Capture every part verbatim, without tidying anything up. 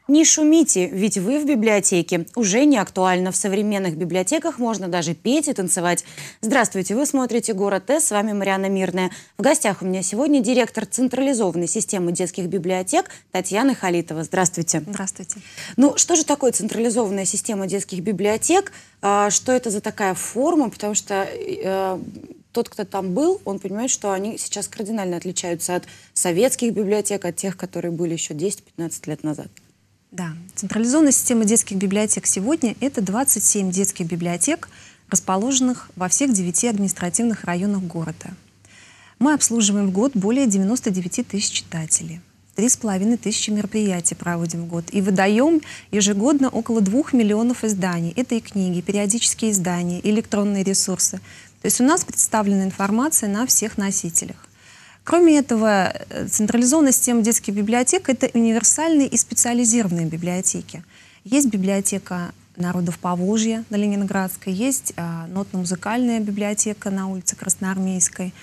Не шумите, ведь вы в библиотеке. Уже не актуально. В современных библиотеках можно даже петь и танцевать. Здравствуйте, вы смотрите «Город С», с вами Марьяна Мирная. В гостях у меня сегодня директор централизованной системы детских библиотек Татьяна Халитова. Здравствуйте. Здравствуйте. Ну, что же такое централизованная система детских библиотек? А, что это за такая форма? Потому что э, тот, кто там был, он понимает, что они сейчас кардинально отличаются от советских библиотек, от тех, которые были еще десять-пятнадцать лет назад. Да, централизованная система детских библиотек сегодня – это двадцать семь детских библиотек, расположенных во всех девяти административных районах города. Мы обслуживаем в год более девяноста девяти тысяч читателей. Три с половиной тысячи мероприятий проводим в год. И выдаем ежегодно около двух миллионов изданий. Это и книги, периодические издания, электронные ресурсы. То есть у нас представлена информация на всех носителях. Кроме этого, централизованная система детских библиотек – это универсальные и специализированные библиотеки. Есть библиотека народов Поволжья на Ленинградской, есть а, нотно-музыкальная библиотека на улице Красноармейской,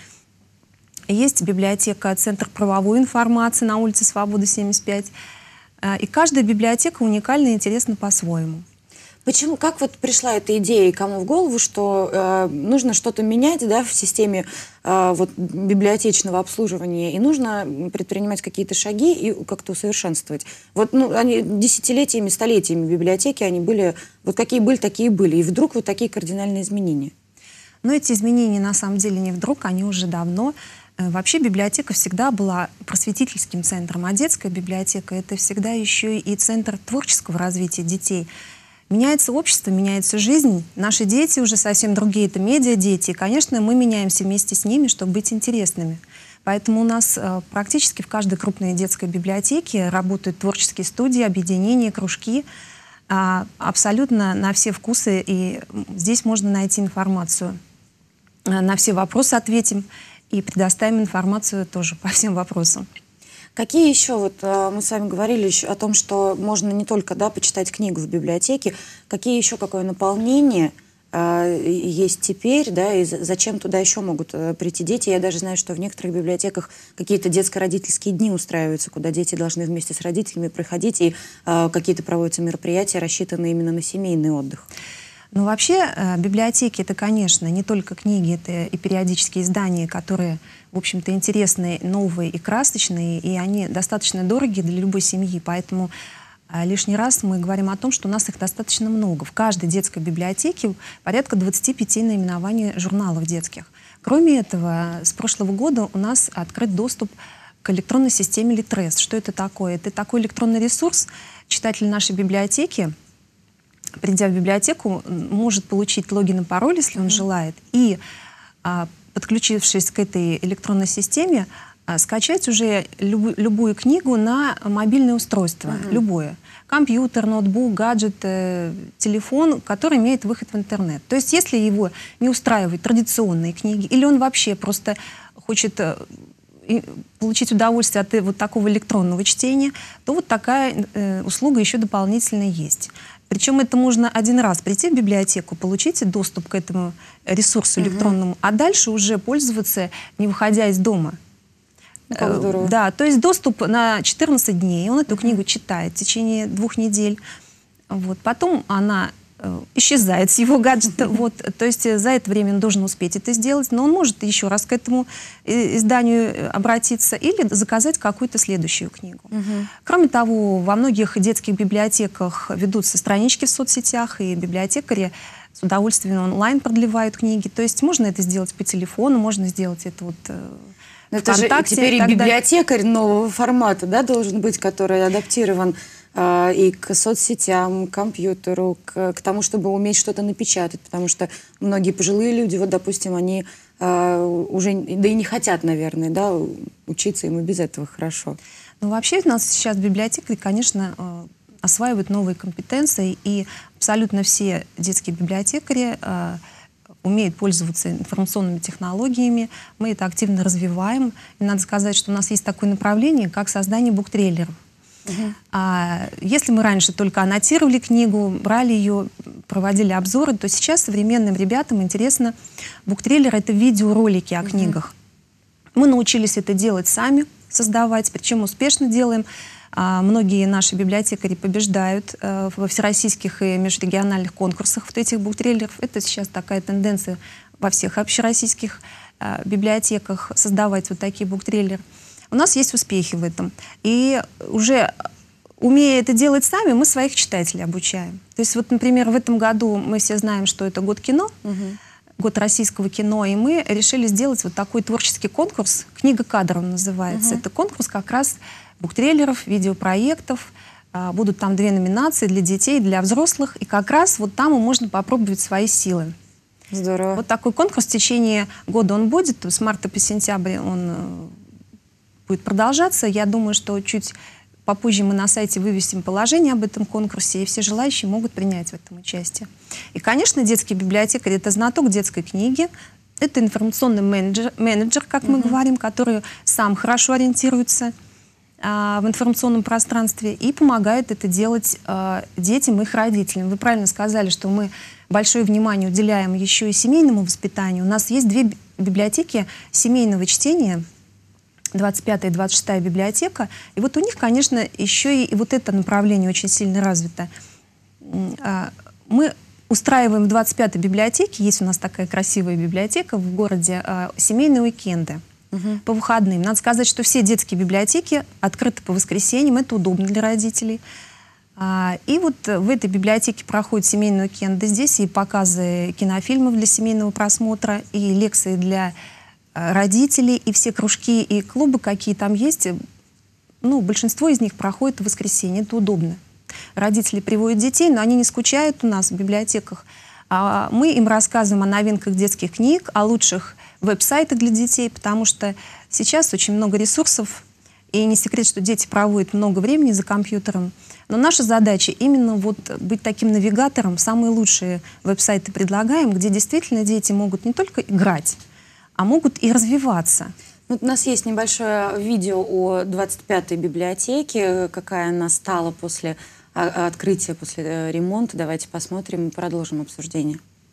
есть библиотека «Центр правовой информации» на улице Свободы, семьдесят пять. А, и каждая библиотека уникальна и интересна по-своему. Почему, как вот пришла эта идея, кому в голову, что э, нужно что-то менять, да, в системе э, вот, библиотечного обслуживания, и нужно предпринимать какие-то шаги и как-то усовершенствовать? Вот, ну, они десятилетиями, столетиями библиотеки, они были, вот какие были, такие были, и вдруг вот такие кардинальные изменения. Но эти изменения на самом деле не вдруг, они уже давно. Вообще библиотека всегда была просветительским центром, а детская библиотека — это всегда еще и центр творческого развития детей. Меняется общество, меняется жизнь. Наши дети уже совсем другие, это медиа-дети. И, конечно, мы меняемся вместе с ними, чтобы быть интересными. Поэтому у нас э, практически в каждой крупной детской библиотеке работают творческие студии, объединения, кружки. Э, абсолютно на все вкусы. И здесь можно найти информацию. Э, на все вопросы ответим и предоставим информацию тоже по всем вопросам. Какие еще, вот мы с вами говорили еще о том, что можно не только, да, почитать книгу в библиотеке, какие еще, какое наполнение э, есть теперь, да, и зачем туда еще могут э, прийти дети? Я даже знаю, что в некоторых библиотеках какие-то детско-родительские дни устраиваются, куда дети должны вместе с родителями проходить, и э, какие-то проводятся мероприятия, рассчитанные именно на семейный отдых. Ну, вообще, э, библиотеки — это, конечно, не только книги, это и периодические издания, которые, в общем-то, интересные, новые и красочные, и они достаточно дорогие для любой семьи, поэтому э, лишний раз мы говорим о том, что у нас их достаточно много. В каждой детской библиотеке порядка двадцати пяти наименований журналов детских. Кроме этого, с прошлого года у нас открыт доступ к электронной системе Литрес. Что это такое? Это такой электронный ресурс. Читатель нашей библиотеки, придя в библиотеку, может получить логин и пароль, если он mm-hmm. желает, и, а, подключившись к этой электронной системе, а, скачать уже люб, любую книгу на мобильное устройство, mm-hmm. любое. Компьютер, ноутбук, гаджет, э, телефон, который имеет выход в интернет. То есть если его не устраивают традиционные книги, или он вообще просто хочет э, и получить удовольствие от э, вот такого электронного чтения, то вот такая э, услуга еще дополнительно есть. Причем это можно один раз прийти в библиотеку, получить доступ к этому ресурсу электронному, mm-hmm. а дальше уже пользоваться, не выходя из дома. Как здорово. Да, то есть доступ на четырнадцать дней, он эту mm-hmm. книгу читает в течение двух недель. Вот. Потом она э, исчезает с его гаджета. Mm-hmm. Вот. То есть за это время он должен успеть это сделать, но он может еще раз к этому изданию обратиться или заказать какую-то следующую книгу. Mm-hmm. Кроме того, во многих детских библиотеках ведутся странички в соцсетях, и библиотекари с удовольствием онлайн продлевают книги. То есть можно это сделать по телефону, можно сделать это вот Но это же теперь и библиотекарь нового формата, да, должен быть, который адаптирован э, и к соцсетям, к компьютеру, к, к тому, чтобы уметь что-то напечатать, потому что многие пожилые люди, вот, допустим, они э, уже, да и не хотят, наверное, да, учиться им и без этого хорошо. Ну, вообще у нас сейчас библиотекари, конечно, э, осваивают новые компетенции, и абсолютно все детские библиотекари э, умеют пользоваться информационными технологиями. Мы это активно развиваем. И надо сказать, что у нас есть такое направление, как создание буктрейлеров. Uh-huh. а, если мы раньше только аннотировали книгу, брали ее, проводили обзоры, то сейчас современным ребятам интересно. Буктрейлер — это видеоролики о uh-huh. книгах. Мы научились это делать сами, создавать, причем успешно делаем. Многие наши библиотекари побеждают во всероссийских и межрегиональных конкурсах вот этих буктрейлеров. Это сейчас такая тенденция во всех общероссийских библиотеках создавать вот такие буктрейлеры. У нас есть успехи в этом. И уже умея это делать сами, мы своих читателей обучаем. То есть вот, например, в этом году мы все знаем, что это год кино, угу. год российского кино, и мы решили сделать вот такой творческий конкурс, «Книга кадров» называется. Угу. Это конкурс как раз буктрейлеров, видеопроектов. Будут там две номинации для детей, для взрослых, и как раз вот там можно попробовать свои силы. Здорово. Вот такой конкурс в течение года он будет, с марта по сентябрь он будет продолжаться. Я думаю, что чуть попозже мы на сайте вывесим положение об этом конкурсе, и все желающие могут принять в этом участие. И, конечно, детский библиотекарь — это знаток детской книги, это информационный менеджер, менеджер как мы uh-huh. говорим, который сам хорошо ориентируется а, в информационном пространстве и помогает это делать а, детям и их родителям. Вы правильно сказали, что мы большое внимание уделяем еще и семейному воспитанию. У нас есть две библиотеки семейного чтения, двадцать пятая и двадцать шестая библиотека. И вот у них, конечно, еще и вот это направление очень сильно развито. Мы устраиваем в двадцать пятой библиотеке, есть у нас такая красивая библиотека в городе, семейные уикенды угу. по выходным. Надо сказать, что все детские библиотеки открыты по воскресеньям, это удобно для родителей. И вот в этой библиотеке проходят семейные уикенды. Здесь и показы кинофильмов для семейного просмотра, и лекции для родителей, и все кружки и клубы, какие там есть, ну, большинство из них проходит в воскресенье, это удобно. Родители приводят детей, но они не скучают у нас в библиотеках. А мы им рассказываем о новинках детских книг, о лучших веб-сайтах для детей, потому что сейчас очень много ресурсов, и не секрет, что дети проводят много времени за компьютером. Но наша задача именно вот быть таким навигатором, самые лучшие веб-сайты предлагаем, где действительно дети могут не только играть, а могут и развиваться. Вот у нас есть небольшое видео о двадцать пятой библиотеке, какая она стала после открытия, после ремонта. Давайте посмотрим и продолжим обсуждение.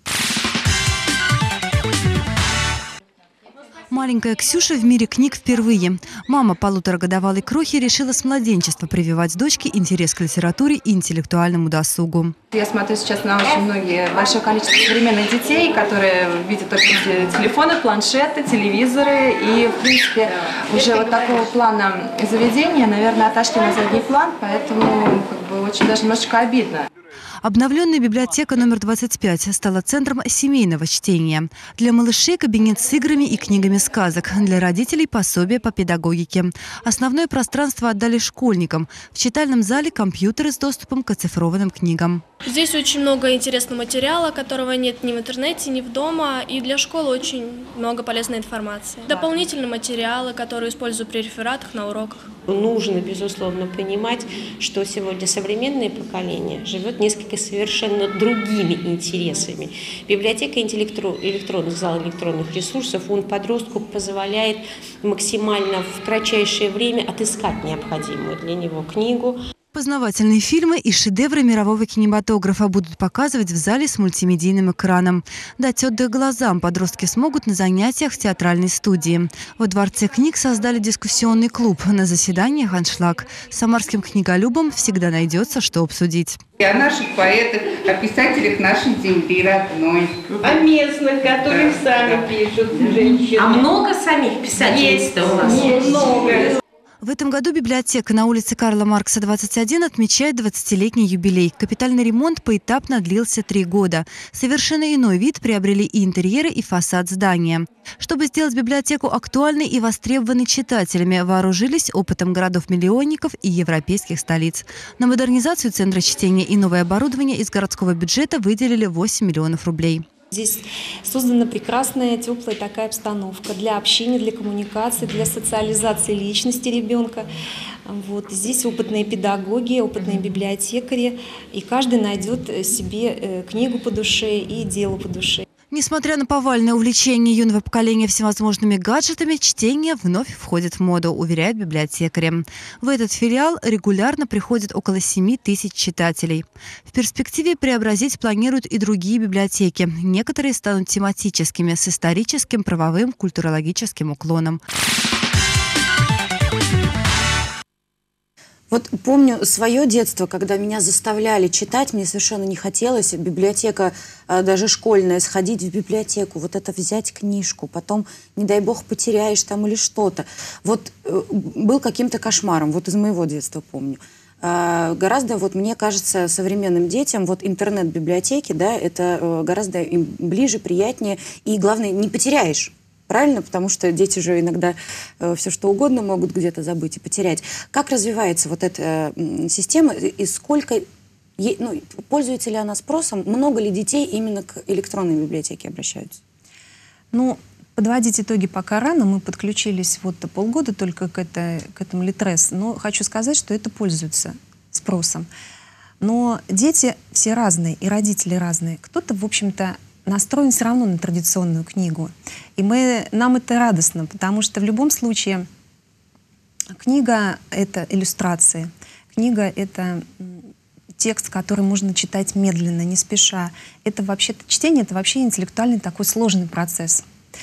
Маленькая Ксюша в мире книг впервые. Мама полуторагодовалой крохи решила с младенчества прививать дочке интерес к литературе и интеллектуальному досугу. Я смотрю сейчас на очень многие, большое количество современных детей, которые видят только телефоны, планшеты, телевизоры. И, в принципе, уже вот такого плана заведения, наверное, отошли на задний план, поэтому как бы очень даже немножечко обидно. Обновленная библиотека номер двадцать пять стала центром семейного чтения. Для малышей кабинет с играми и книгами сказок. Для родителей пособия по педагогике. Основное пространство отдали школьникам. В читальном зале компьютеры с доступом к оцифрованным книгам. Здесь очень много интересного материала, которого нет ни в интернете, ни в дома. И для школы очень много полезной информации. Дополнительные материалы, которые использую при рефератах, на уроках. Нужно, безусловно, понимать, что сегодня современное поколение живет несколько совершенно другими интересами. Библиотека электронных, зал электронных ресурсов, он подростку позволяет максимально в кратчайшее время отыскать необходимую для него книгу. Познавательные фильмы и шедевры мирового кинематографа будут показывать в зале с мультимедийным экраном. Дать отдых глазам подростки смогут на занятиях в театральной студии. Во Дворце книг создали дискуссионный клуб. На заседаниях аншлаг. Самарским книголюбам всегда найдется, что обсудить. И о наших поэтах, о писателях нашей земли родной. О местных, которые сами пишут, женщины. А много самих писателей-то у нас? Есть много. В этом году библиотека на улице Карла Маркса, двадцать один, отмечает двадцатилетний юбилей. Капитальный ремонт поэтапно длился три года. Совершенно иной вид приобрели и интерьеры, и фасад здания. Чтобы сделать библиотеку актуальной и востребованной читателями, вооружились опытом городов-миллионников и европейских столиц. На модернизацию центра чтения и новое оборудование из городского бюджета выделили восемь миллионов рублей. Здесь создана прекрасная, теплая такая обстановка для общения, для коммуникации, для социализации личности ребенка. Вот. Здесь опытные педагоги, опытные библиотекари, и каждый найдет себе книгу по душе и дело по душе. Несмотря на повальное увлечение юного поколения всевозможными гаджетами, чтение вновь входит в моду, уверяют библиотекари. В этот филиал регулярно приходит около семи тысяч читателей. В перспективе преобразить планируют и другие библиотеки. Некоторые станут тематическими, с историческим, правовым, культурологическим уклоном. Вот помню свое детство, когда меня заставляли читать, мне совершенно не хотелось. Библиотека, даже школьная, сходить в библиотеку, вот это взять книжку, потом, не дай бог, потеряешь там или что-то. Вот был каким-то кошмаром, вот из моего детства помню. Гораздо, вот мне кажется, современным детям вот интернет-библиотеки, да, это гораздо им ближе, приятнее, и главное, не потеряешь. Правильно? Потому что дети же иногда э, все что угодно могут где-то забыть и потерять. Как развивается вот эта э, система и сколько, е, ну, пользуется ли она спросом? Много ли детей именно к электронной библиотеке обращаются? Ну, подводить итоги пока рано. Мы подключились вот полгода только к, это, к этому Литрес. Но хочу сказать, что это пользуется спросом. Но дети все разные, и родители разные. Кто-то, в общем-то, настроен все равно на традиционную книгу. И мы, нам это радостно, потому что в любом случае книга — это иллюстрации. Книга — это текст, который можно читать медленно, не спеша. Это вообще-то чтение, это вообще интеллектуальный такой сложный процесс.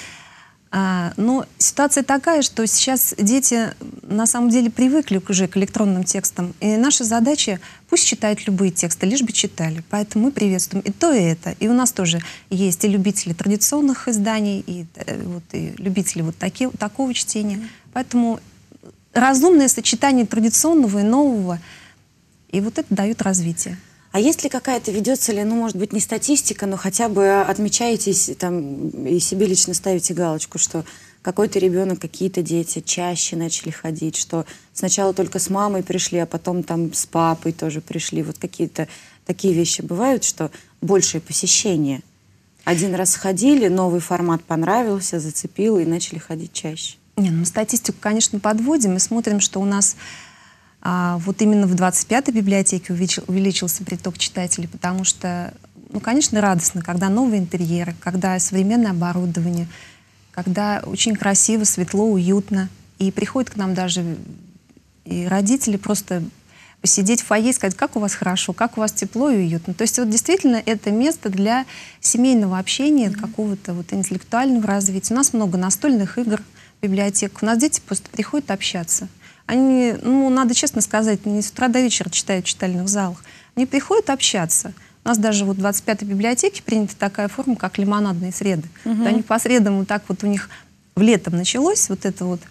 А, но ситуация такая, что сейчас дети на самом деле привыкли уже к электронным текстам. И наша задача — пусть читают любые тексты, лишь бы читали. Поэтому мы приветствуем и то, и это. И у нас тоже есть и любители традиционных изданий, и, вот, и любители вот таки, такого чтения. Поэтому разумное сочетание традиционного и нового, и вот это дает развитие. А есть ли какая-то, ведется ли, ну, может быть, не статистика, но хотя бы отмечаетесь там и себе лично ставите галочку, что какой-то ребенок, какие-то дети чаще начали ходить, что сначала только с мамой пришли, а потом там с папой тоже пришли. Вот какие-то такие вещи бывают, что большее посещение. Один раз сходили, новый формат понравился, зацепил и начали ходить чаще. Не, ну, статистику, конечно, подводим и смотрим, что у нас А вот именно в двадцать пятой библиотеке увеличился приток читателей, потому что, ну, конечно, радостно, когда новые интерьеры, когда современное оборудование, когда очень красиво, светло, уютно. И приходят к нам даже и родители просто посидеть в фойе и сказать, как у вас хорошо, как у вас тепло и уютно. То есть вот действительно это место для семейного общения, mm-hmm. какого-то вот интеллектуального развития. У нас много настольных игр в библиотеках. У нас дети просто приходят общаться. Они, ну, надо честно сказать, не с утра до вечера читают в читальных залах. Они приходят общаться. У нас даже вот в двадцать пятой библиотеке принята такая форма, как лимонадные среды. Угу. Вот они по средам вот так вот у них в летом началось, вот эта вот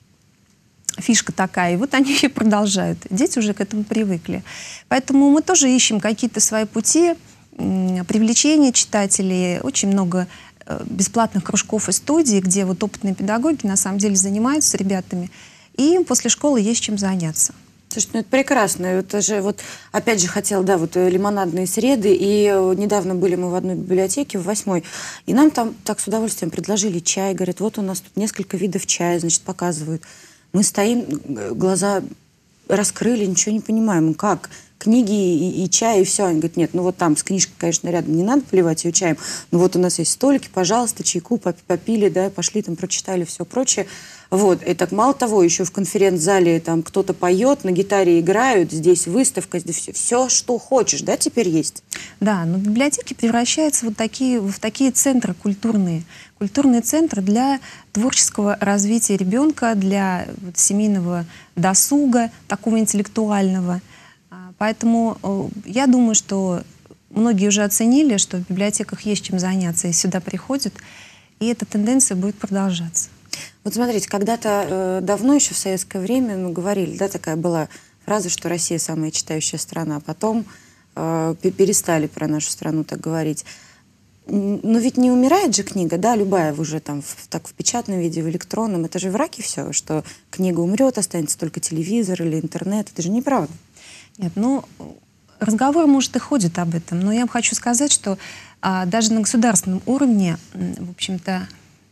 фишка такая, и вот они ее продолжают. Дети уже к этому привыкли. Поэтому мы тоже ищем какие-то свои пути привлечения читателей. Очень много бесплатных кружков и студий, где вот опытные педагоги на самом деле занимаются с ребятами. И им после школы есть чем заняться. Слушайте, ну это прекрасно. Это же вот, опять же, хотела, да, вот лимонадные среды. И недавно были мы в одной библиотеке, в восьмой, и нам там так с удовольствием предложили чай. Говорят, вот у нас тут несколько видов чая, значит, показывают. Мы стоим, глаза раскрыли, ничего не понимаем. Как? Книги и, и чай, и все. Они говорят, нет, ну вот там с книжкой, конечно, рядом не надо поливать ее чаем, но вот у нас есть столики, пожалуйста, чайку попили, да, пошли там, прочитали, все прочее. Вот, и так мало того, еще в конференц-зале там кто-то поет, на гитаре играют, здесь выставка, здесь все, все, что хочешь, да, теперь есть? Да, но библиотеки превращаются вот такие, в такие центры культурные. Культурные центры для творческого развития ребенка, для вот, семейного досуга, такого интеллектуального. Поэтому я думаю, что многие уже оценили, что в библиотеках есть чем заняться, и сюда приходят, и эта тенденция будет продолжаться. Вот смотрите, когда-то э, давно, еще в советское время, мы говорили, да, такая была фраза, что Россия самая читающая страна, а потом э, перестали про нашу страну так говорить. Но ведь не умирает же книга, да, любая уже там в, так в печатном виде, в электронном, это же враки все, что книга умрет, останется только телевизор или интернет, это же неправда. Нет, ну, разговор, может, и ходит об этом, но я вам хочу сказать, что а, даже на государственном уровне, в общем-то,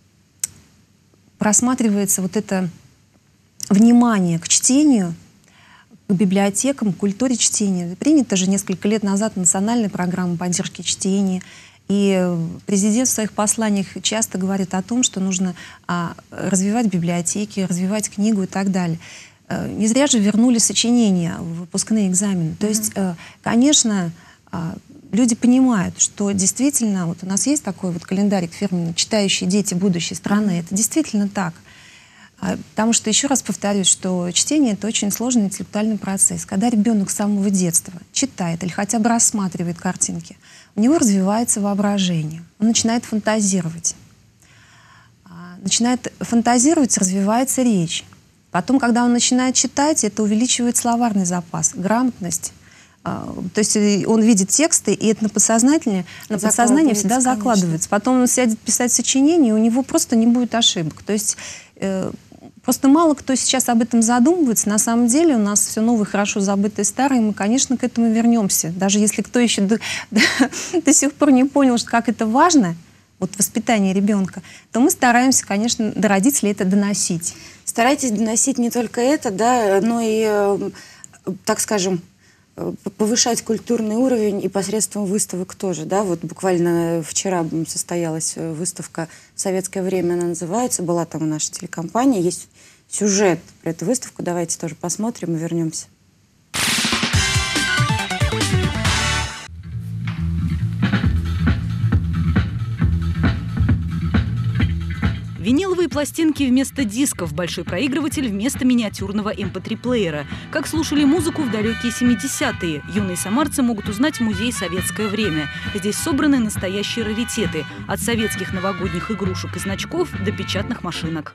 просматривается вот это внимание к чтению, к библиотекам, к культуре чтения. Принята же несколько лет назад национальная программа поддержки чтения, и президент в своих посланиях часто говорит о том, что нужно а, развивать библиотеки, развивать книгу и так далее. Не зря же вернули сочинения в выпускные экзамены. То есть, конечно, люди понимают, что действительно, вот у нас есть такой вот календарик фирменный «Читающие дети будущей страны». Это действительно так. Потому что, еще раз повторюсь, что чтение — это очень сложный интеллектуальный процесс. Когда ребенок с самого детства читает или хотя бы рассматривает картинки, у него развивается воображение, он начинает фантазировать. Начинает фантазировать, развивается речь. Потом, когда он начинает читать, это увеличивает словарный запас, грамотность. То есть он видит тексты, и это на подсознание, на подсознание всегда закладывается. Потом он сядет писать сочинение, и у него просто не будет ошибок. То есть э, просто мало кто сейчас об этом задумывается. На самом деле у нас все новое, хорошо забытое, старое, и мы, конечно, к этому вернемся. Даже если кто еще до, до, до сих пор не понял, что как это важно, вот воспитание ребенка, то мы стараемся, конечно, до родителей это доносить. Старайтесь доносить не только это, да, но и, э, так скажем, повышать культурный уровень и посредством выставок тоже, да, вот буквально вчера состоялась выставка «Советское время», она называется, была там у нашей телекомпании, есть сюжет про эту выставку, давайте тоже посмотрим и вернемся. Виниловые пластинки вместо дисков, большой проигрыватель вместо миниатюрного эм пэ три-плеера. Как слушали музыку в далекие семидесятые. Юные самарцы могут узнать в музее «Советское время». Здесь собраны настоящие раритеты. От советских новогодних игрушек и значков до печатных машинок.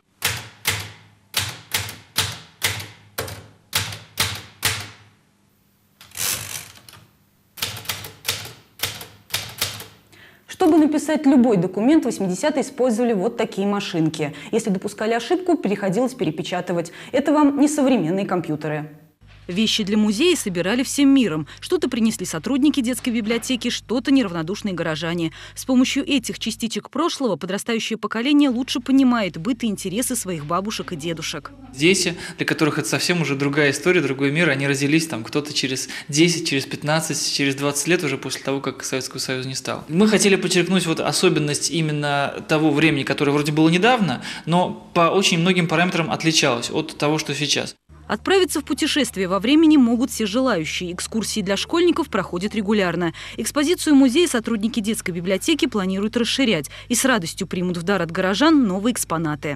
Чтобы написать любой документ, в восьмидесятые использовали вот такие машинки. Если допускали ошибку, приходилось перепечатывать. Это вам не современные компьютеры. Вещи для музея собирали всем миром. Что-то принесли сотрудники детской библиотеки, что-то неравнодушные горожане. С помощью этих частичек прошлого подрастающее поколение лучше понимает быт и интересы своих бабушек и дедушек. Дети, для которых это совсем уже другая история, другой мир, они родились там кто-то через десять, через пятнадцать, через двадцать лет уже после того, как Советского Союза не стало. Мы хотели подчеркнуть вот особенность именно того времени, которое вроде было недавно, но по очень многим параметрам отличалось от того, что сейчас. Отправиться в путешествие во времени могут все желающие. Экскурсии для школьников проходят регулярно. Экспозицию музея сотрудники детской библиотеки планируют расширять и с радостью примут в дар от горожан новые экспонаты.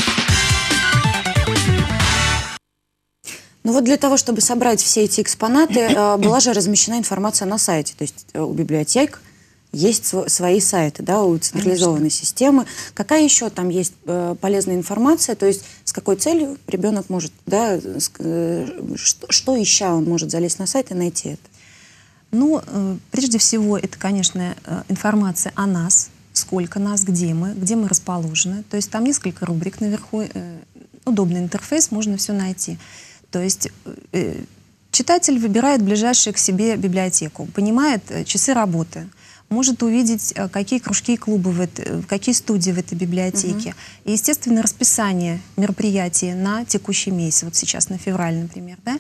Ну вот для того, чтобы собрать все эти экспонаты, была же размещена информация на сайте. То есть у библиотек есть свои сайты, да, у централизованной Конечно. системы. Какая еще там есть э, полезная информация? То есть с какой целью ребенок может, да, с, э, что, что ища он может залезть на сайт и найти это? Ну, э, прежде всего, это, конечно, э, информация о нас, сколько нас, где мы, где мы расположены. То есть там несколько рубрик наверху, э, удобный интерфейс, можно все найти. То есть э, читатель выбирает ближайшую к себе библиотеку, понимает э, часы работы, может увидеть, какие кружки и клубы, в это, какие студии в этой библиотеке. Uh-huh. И, естественно, расписание мероприятий на текущий месяц, вот сейчас на февраль, например. Да?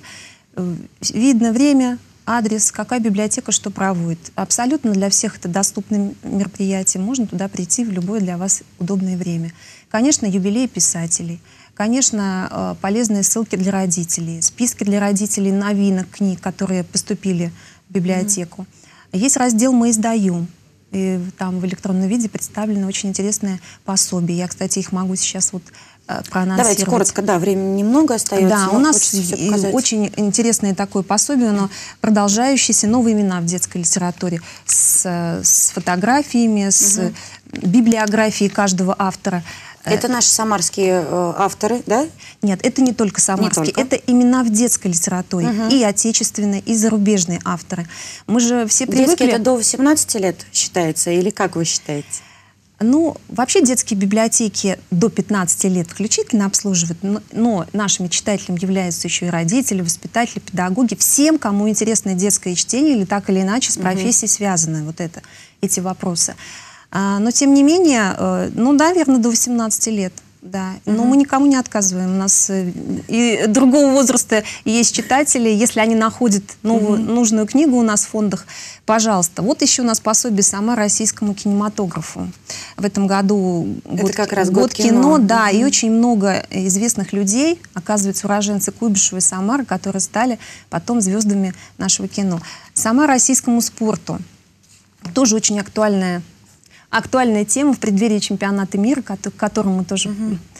Видно время, адрес, какая библиотека что проводит. Абсолютно для всех это доступное мероприятие. Можно туда прийти в любое для вас удобное время. Конечно, юбилей писателей. Конечно, полезные ссылки для родителей, списки для родителей новинок книг, которые поступили в библиотеку. Uh-huh. Есть раздел «Мы издаем». И там в электронном виде представлены очень интересные пособия. Я, кстати, их могу сейчас вот э, проанонсировать. Давайте коротко, да, времени немного остается. Да, у нас очень интересное такое пособие, но продолжающиеся новые имена в детской литературе с, с фотографиями, с угу. библиографией каждого автора. Это наши самарские э, авторы, да? Нет, это не только самарские, не только. Это имена в детской литературе. Угу. И отечественные, и зарубежные авторы. Мы же все привыкли... Детские это до восемнадцати лет считается? Или как вы считаете? Ну, вообще детские библиотеки до пятнадцати лет включительно обслуживают, но, но нашими читателями являются еще и родители, воспитатели, педагоги. Всем, кому интересно детское чтение или так или иначе с профессией угу. связаны вот это, эти вопросы. Но, тем не менее, ну, наверное, до восемнадцати лет, да. Но mm-hmm. мы никому не отказываем. У нас и другого возраста есть читатели. Если они находят новую, mm-hmm. нужную книгу у нас в фондах, пожалуйста. Вот еще у нас пособие «Сама российскому кинематографу». В этом году Это год, как раз год, год кино. кино, да. Mm-hmm. И очень много известных людей, оказывается, уроженцы Куйбышева и Самары, которые стали потом звездами нашего кино. «Сама российскому спорту». Тоже очень актуальная Актуальная тема в преддверии чемпионата мира, к которому мы тоже угу.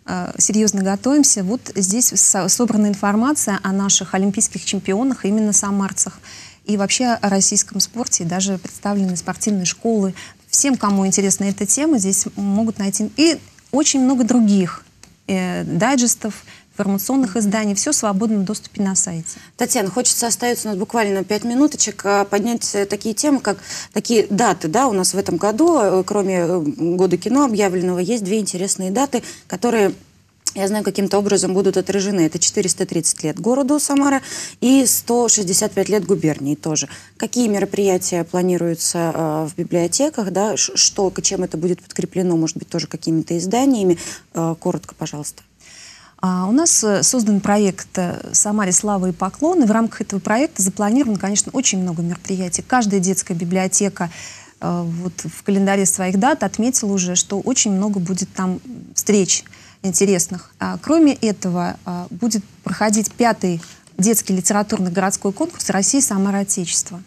серьезно готовимся. Вот здесь собрана информация о наших олимпийских чемпионах, именно самарцах, и вообще о российском спорте, и даже представлены спортивные школы. Всем, кому интересна эта тема, здесь могут найти. И очень много других э, дайджестов, информационных изданий, все в свободном доступе на сайте. Татьяна, хочется остается у нас буквально пять минуточек, поднять такие темы, как такие даты, да, у нас в этом году, кроме года кино объявленного, есть две интересные даты, которые, я знаю, каким-то образом будут отражены. Это четыреста тридцать лет городу Самара и сто шестьдесят пять лет губернии тоже. Какие мероприятия планируются э, в библиотеках, да, что, чем это будет подкреплено, может быть, тоже какими-то изданиями? Э, коротко, пожалуйста. А у нас создан проект «Самаре слава и поклон», и в рамках этого проекта запланировано, конечно, очень много мероприятий. Каждая детская библиотека э, вот, в календаре своих дат отметила уже, что очень много будет там встреч интересных. А, кроме этого, а, будет проходить пятый детский литературный городской конкурс «Россия, Самара, Отечество».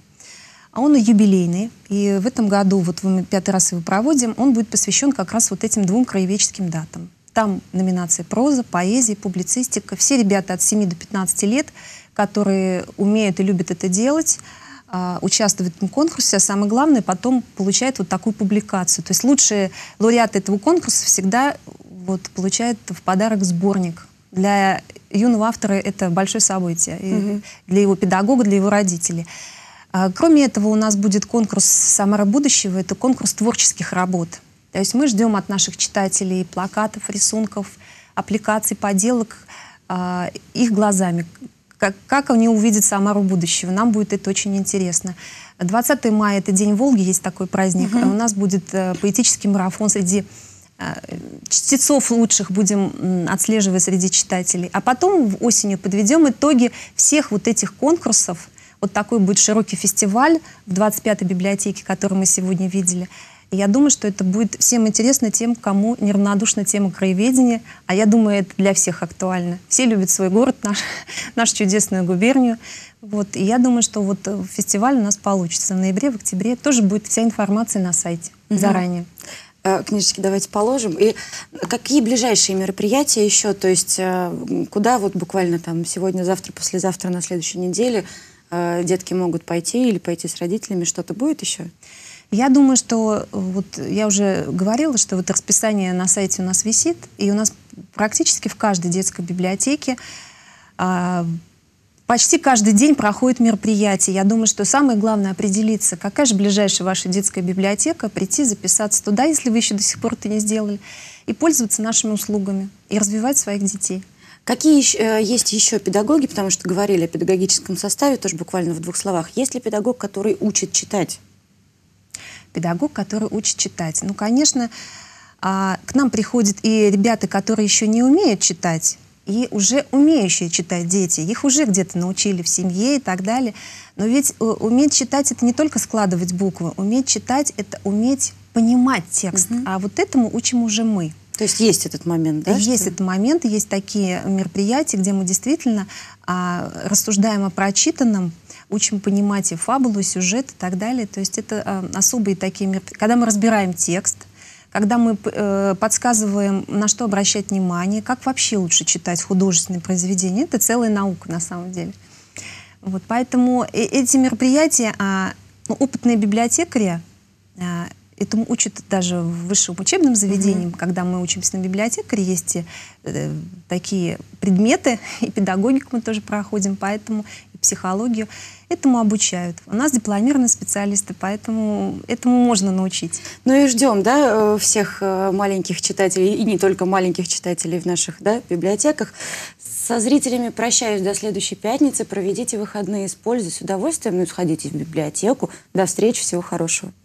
А он юбилейный, и в этом году, вот мы пятый раз его проводим, он будет посвящен как раз вот этим двум краеведческим датам. Там номинации проза, поэзия, публицистика. Все ребята от семи до пятнадцати лет, которые умеют и любят это делать, участвуют в этом конкурсе, а самое главное, потом получают вот такую публикацию. То есть лучшие лауреаты этого конкурса всегда вот получают в подарок сборник. Для юного автора это большое событие. Mm-hmm. Для его педагога, для его родителей. Кроме этого, у нас будет конкурс «Самара будущего». Это конкурс творческих работ. То есть мы ждем от наших читателей плакатов, рисунков, аппликаций, поделок э, их глазами. Как, как они увидят Самару будущего. Нам будет это очень интересно. двадцатого мая — это День Волги, есть такой праздник. Uh-huh. У нас будет э, поэтический марафон среди э, чтецов лучших, будем э, отслеживать среди читателей. А потом осенью подведем итоги всех вот этих конкурсов. Вот такой будет широкий фестиваль в двадцать пятой библиотеке, который мы сегодня видели. И я думаю, что это будет всем интересно, тем, кому неравнодушна тема краеведения. А я думаю, это для всех актуально. Все любят свой город, наш, нашу чудесную губернию. Вот. И я думаю, что вот фестиваль у нас получится в ноябре, в октябре. Тоже будет вся информация на сайте угу. заранее. Книжечки давайте положим. И какие ближайшие мероприятия еще? То есть куда вот буквально там сегодня, завтра, послезавтра, на следующей неделе детки могут пойти или пойти с родителями? Что-то будет еще? Я думаю, что вот я уже говорила, что вот расписание на сайте у нас висит, и у нас практически в каждой детской библиотеке а, почти каждый день проходит мероприятие. Я думаю, что самое главное определиться, какая же ближайшая ваша детская библиотека, прийти, записаться туда, если вы еще до сих пор это не сделали, и пользоваться нашими услугами, и развивать своих детей. Какие есть еще педагоги, потому что говорили о педагогическом составе, тоже буквально в двух словах. Есть ли педагог, который учит читать? Педагог, который учит читать. Ну, конечно, к нам приходят и ребята, которые еще не умеют читать, и уже умеющие читать дети. Их уже где-то научили в семье и так далее. Но ведь уметь читать — это не только складывать буквы. Уметь читать — это уметь понимать текст. Mm-hmm. А вот этому учим уже мы. То есть есть этот момент, да? Есть этот момент, есть такие мероприятия, где мы действительно а, рассуждаем о прочитанном, учим понимать и фабулу, и сюжет, и так далее. То есть это а, особые такие мероприятия. Когда мы разбираем текст, когда мы э, подсказываем, на что обращать внимание, как вообще лучше читать художественные произведения, это целая наука на самом деле. Вот, поэтому э, эти мероприятия, а, ну, опытные библиотекари, а, этому учат даже в высшем учебном заведении, mm-hmm. когда мы учимся на библиотекаре, есть э, такие предметы, и педагогику мы тоже проходим, поэтому и психологию. Этому обучают. У нас дипломированные специалисты, поэтому этому можно научить. Ну и ждем, да, всех маленьких читателей, и не только маленьких читателей в наших, да, библиотеках. Со зрителями прощаюсь до следующей пятницы. Проведите выходные с пользой, с удовольствием, ну и сходите в библиотеку. До встречи, всего хорошего.